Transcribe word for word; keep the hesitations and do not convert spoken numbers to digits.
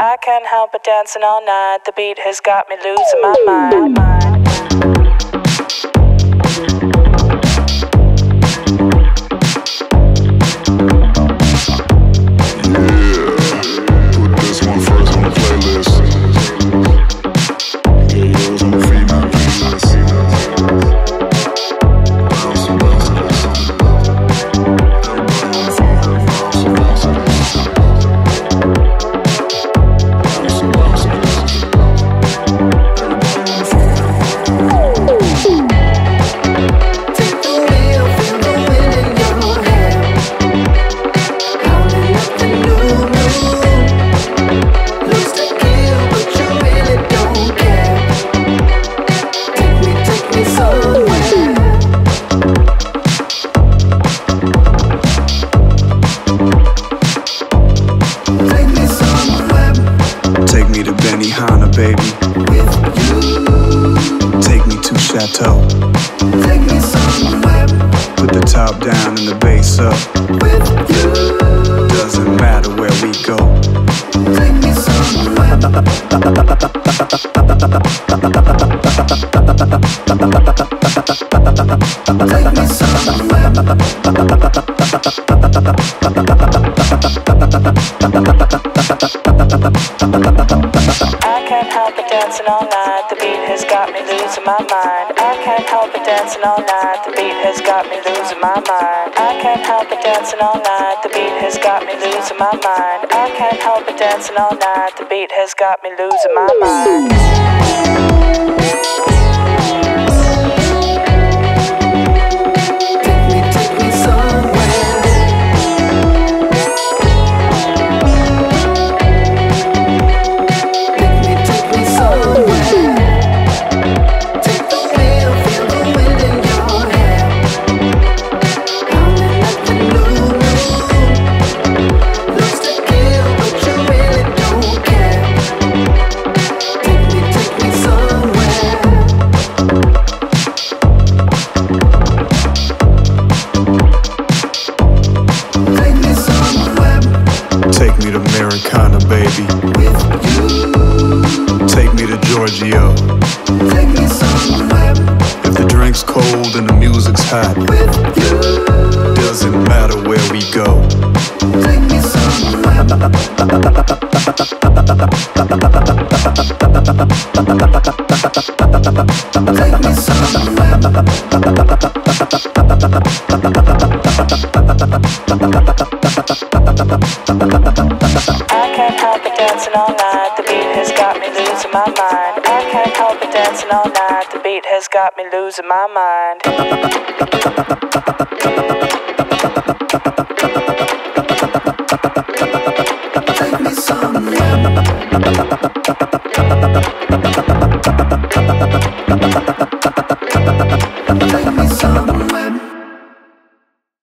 I can't help but dancing all night. The beat has got me losing my mind. Baby, with you. Take me to Chateau. Take me somewhere. Put the top down and the bass up. With you. Doesn't matter where we go. Take me somewhere. Take me somewhere. I can't help but dancing all night. The beat has got me losing my mind. I can't help but dancing all night. The beat has got me losing my mind. I can't help but dancing all night. The beat has got me losing my mind. I can't help but dancing all night. The beat has got me losing my mind. Take me to Americana, baby. With you. Take me to Giorgio. Take me somewhere. If the drink's cold and the music's hot. With you. Doesn't matter where we go. Take me somewhere. Take me somewhere. I can't help but dancing all night. The beat has got me losing my mind. I can't help but dancing all night. The beat has got me losing my mind.